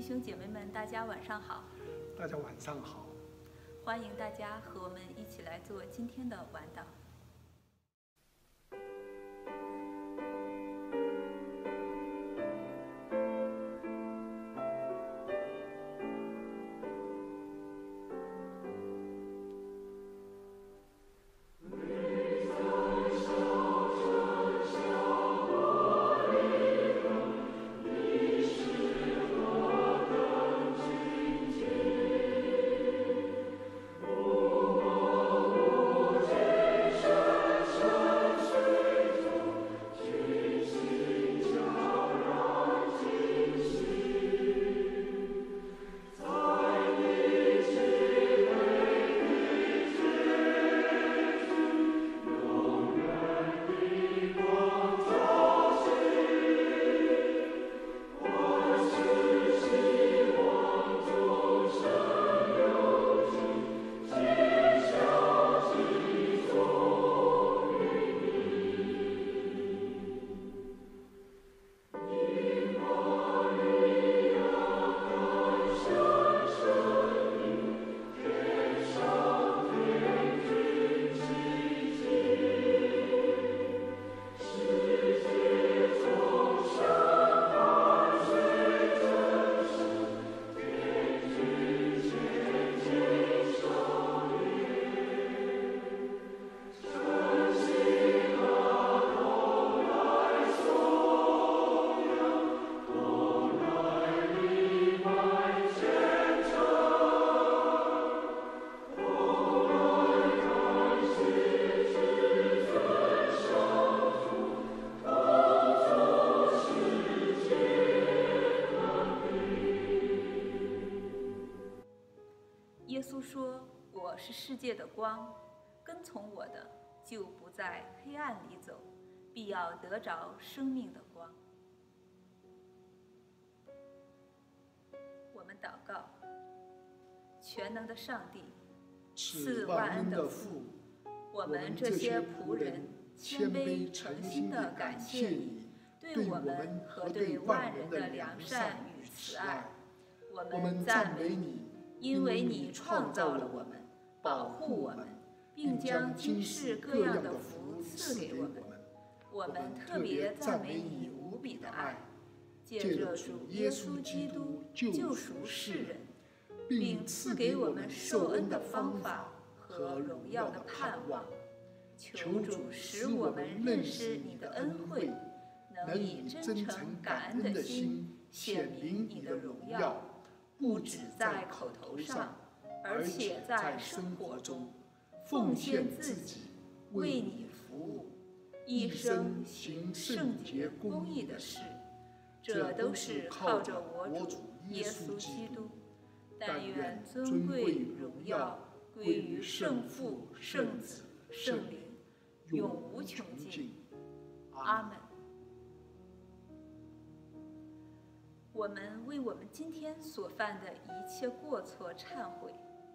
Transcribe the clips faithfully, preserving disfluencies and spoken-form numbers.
兄姐妹们，大家晚上好！ 大家晚上好！ 欢迎大家和我们一起来做今天的晚祷。耶稣说：“我是世界的光，跟从我的，就不在黑暗里走，必要得着生命的光。”我们祷告：全能的上帝，赐万恩的父，我们这些仆人谦卑诚心地感谢你对我们和对万人的良善与慈爱。我们赞美你。因为你创造了我们，保护我们，并将今世各样的福赐给我们，我们特别赞美你无比的爱，借着主耶稣基督救赎世人，并赐给我们受恩的方法和荣耀的盼望。求主使我们认识你的恩惠，能以真诚感恩的心显明你的荣耀，不只在口头上，而且在生活中，奉献自己，为你服务，一生行圣洁公义的事。这都是靠着我主耶稣基督。但愿尊贵荣耀归于圣父、圣子、圣灵，永无穷尽。阿们。我们为我们今天所犯的一切过错忏悔。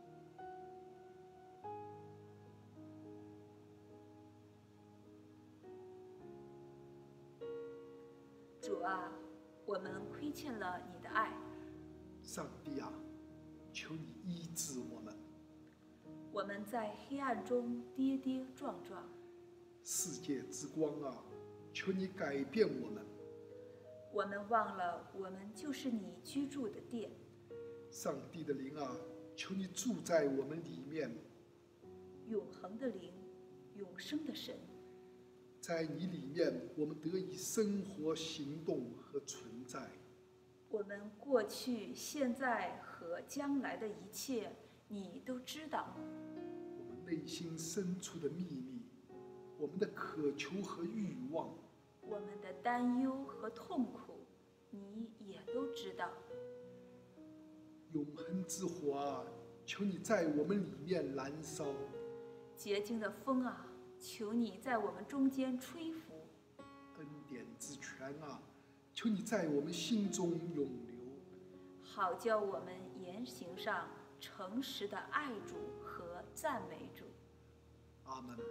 主啊，我们亏欠了你的爱。 上帝啊，求你医治我们。 我们在黑暗中跌跌撞撞。 世界之光啊，求你改变我们。 我们忘了，我们就是你居住的殿。 上帝的灵啊，求你住在我们里面。 永恒的灵，永生的神， 在你里面，我们得以生活、行动和存在。 我们过去、现在和将来的一切，你都知道。 我们内心深处的秘密，我们的渴求和欲望， 我们的担忧和痛苦，你也都知道。 永恒之火啊，求你在我们里面燃烧。 洁净的风啊，求你在我们中间吹拂。 恩典之泉啊，求你在我们心中永流。 好叫我们言行上诚实的爱主和赞美主。 阿门。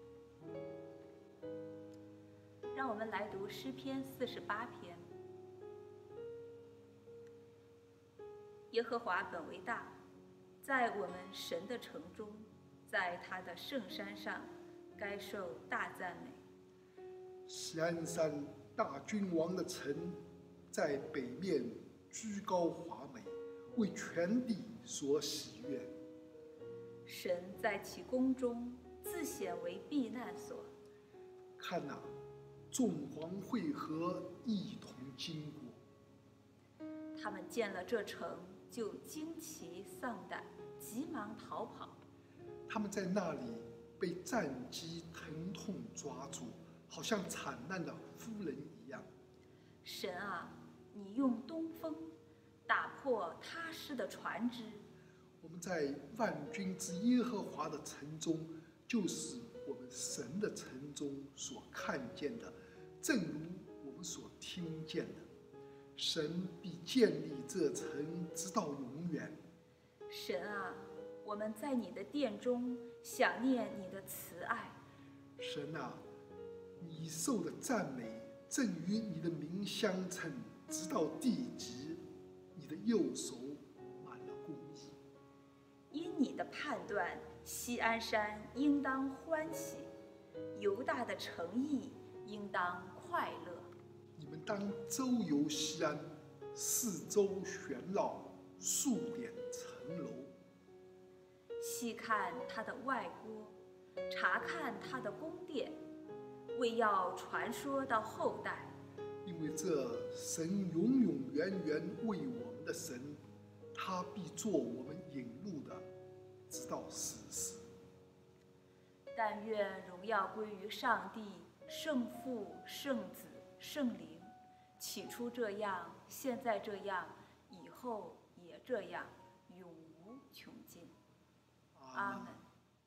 让我们来读诗篇四十八篇。 耶和华本为大，在我们神的城中，在他的圣山上，该受大赞美。 锡安山大君王的城，在北面居高华美，为全地所喜悦。 神在其宫中自显为避难所。 看哪，众王会合，一同经过。 他们见了这城，就惊奇丧胆，急忙逃跑。 他们在那里被战机疼痛抓住，好像惨难的夫人一样。 神啊，你用东风打破他施的船只。 我们在万军之耶和华的城中，就是我们神的城中所看见的，正如我们所听见的。神必建立这城直到永远。 神啊，我们在你的殿中想念你的慈爱。 神啊，你受的赞美正与你的名相称，直到地极。你的右手满了公义。 因你的判断，锡安山应当欢喜，犹大的诚意应当快乐。 你们当周游锡安，四周旋绕，数点城楼。 细看他的外郭，查看他的宫殿，为要传说到后代。 因为这神永永远远为我们的神，他必做我们引路的，直到死时。 但愿荣耀归于上帝，圣父、圣子、圣灵，起初这样，现在这样，以后也这样，永无穷尽。阿门。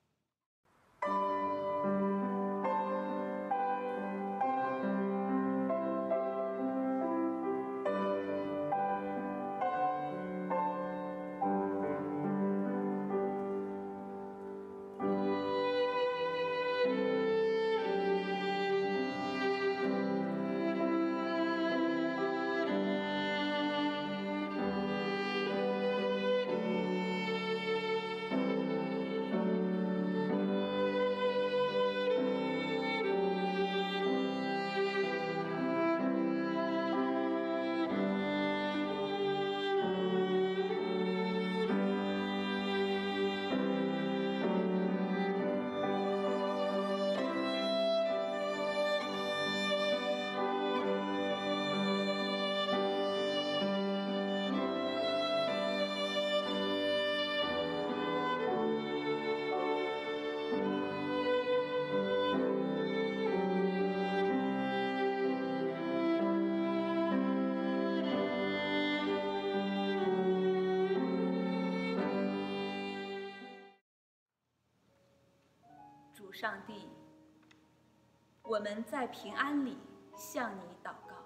主上帝，我们在平安里向你祷告。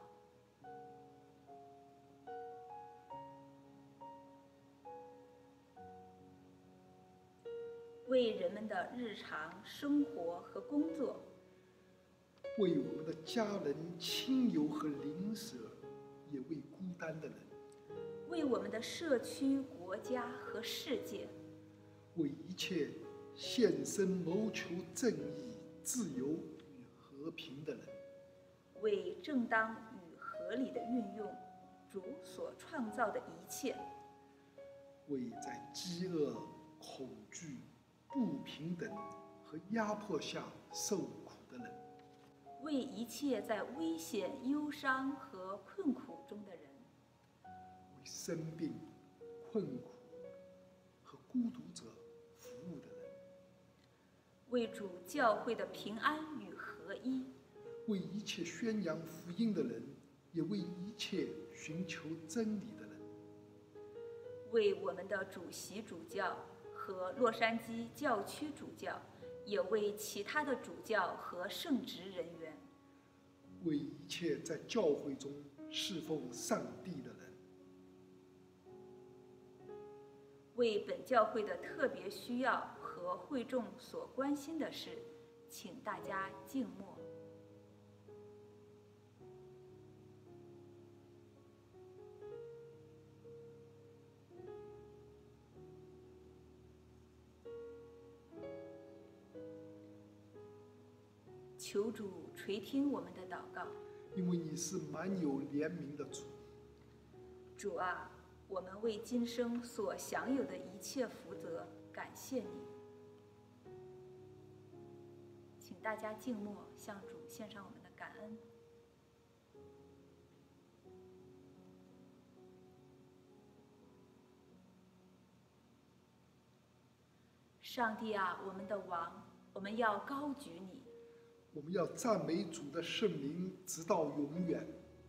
为人们的日常生活和工作， 为我们的家人、亲友和邻舍，也为孤单的人， 为我们的社区、国家和世界， 为一切献身谋求正义、自由与和平的人， 为正当与合理的运用主所创造的一切， 为在饥饿、恐惧、不平等和压迫下受苦的人， 为一切在危险、忧伤和困苦中的人， 为生病、困苦和孤独者服务的人， 为主教会的平安与合一， 为一切宣扬福音的人，也为一切寻求真理的人， 为我们的主席主教和洛杉矶教区主教，也为其他的主教和圣职人员， 为一切在教会中侍奉上帝的人， 为本教会的特别需要和会众所关心的事，请大家静默。 求主垂听我们的祷告。 因为你是满有怜悯的主。 主啊，我们为今生所享有的一切福泽感谢你。请大家静默，向主献上我们的感恩。上帝啊，我们的王，我们要高举你。 我们要赞美主的圣名，直到永远。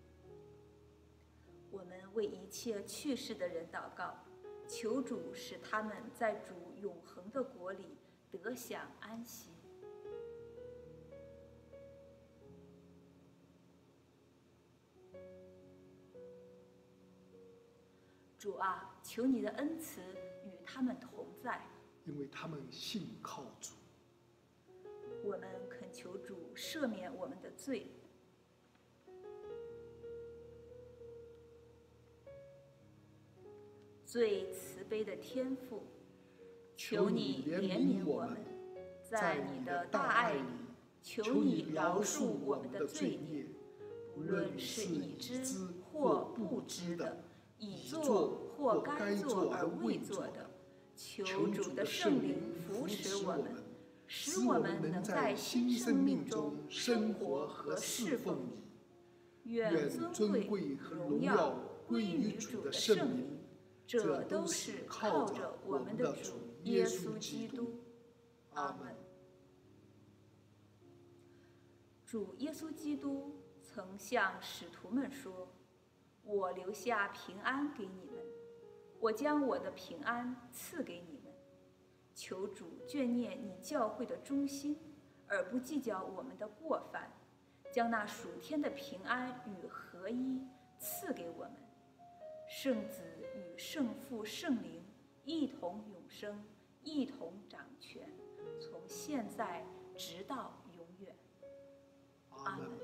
我们为一切去世的人祷告，求主使他们在主永恒的国里得享安息。主啊，求你的恩慈与他们同在， 因为他们信靠主。 我们恳求主赦免我们的罪。最慈悲的天父，求你怜悯我们，在你的大爱里，求你饶恕我们的罪孽，不论是已知或不知的，已做或该做而未做的，求主的圣灵扶持我们，使我们能在新生命中生活和侍奉你。愿尊贵和荣耀归于主的圣名，这都是靠着我们的主耶稣基督。阿门。主耶稣基督曾向使徒们说：“我留下平安给你们，我将我的平安赐给你们。求主眷念你教会的忠心，而不计较我们的过犯，将那属天的平安与合一赐给我们。圣子与圣父、圣灵一同永生，一同掌权，从现在直到永远。”阿门。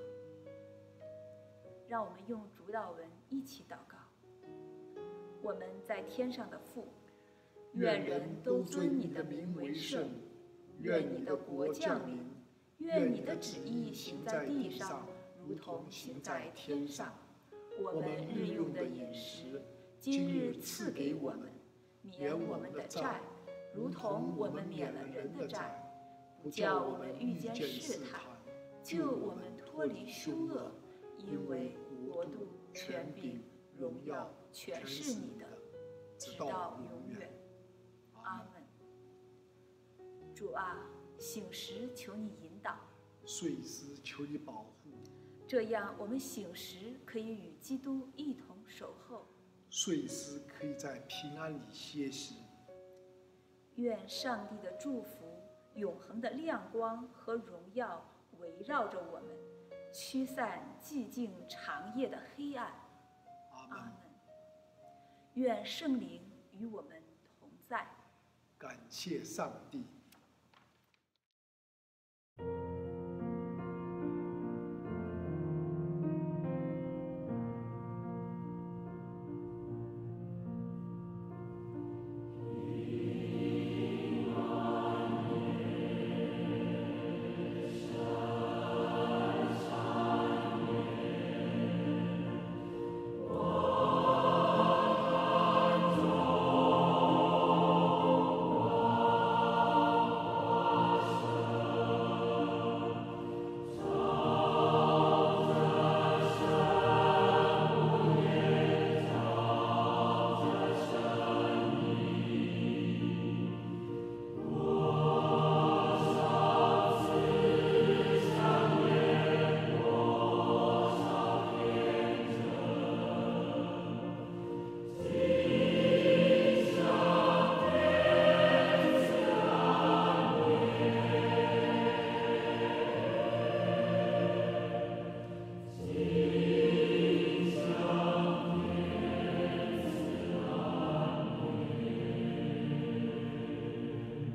让我们用主祷文一起祷告。我们在天上的父，愿人都尊你的名为圣，愿你的国降临，愿你的旨意行在地上，如同行在天上。我们日用的饮食，今日赐给我们，免我们的债，如同我们免了人的债，不叫我们遇见试探，救我们脱离凶恶，因为国度、权柄、荣耀全是你的，直到永远。阿门。主啊，醒时求你引导， 睡时求你保护， 这样我们醒时可以与基督一同守候， 睡时可以在平安里歇息。 愿上帝的祝福、永恒的亮光和荣耀围绕着我们，驱散寂静长夜的黑暗。 阿门。愿圣灵与我们同在。 感谢上帝。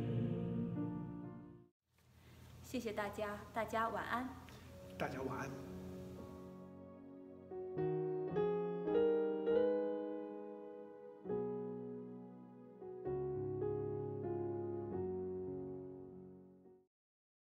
谢谢大家，大家晚安。 大家晚安。